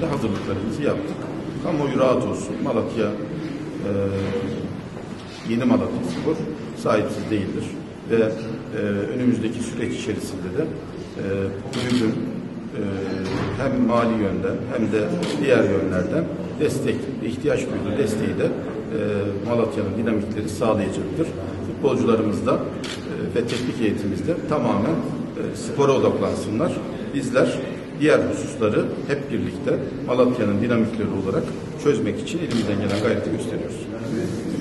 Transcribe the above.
şekilde hazırlıklarımızı yaptık. Kamuoyu rahat olsun. Malatya Yeni Malatyaspor sahipsiz değildir. Ve önümüzdeki süreç içerisinde de kulübün hem mali yönden hem de diğer yönlerden ihtiyaç duyduğu desteği de Malatya'nın dinamikleri sağlayacaktır. Futbolcularımız da ve teknik eğitimimizde tamamen spora odaklansınlar. Bizler diğer hususları hep birlikte Malatya'nın dinamikleri olarak çözmek için elimizden gelen gayreti gösteriyoruz.